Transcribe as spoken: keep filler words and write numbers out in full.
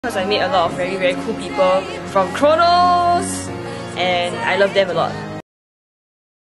because I met a lot of very very cool people from Kronos and I love them a lot.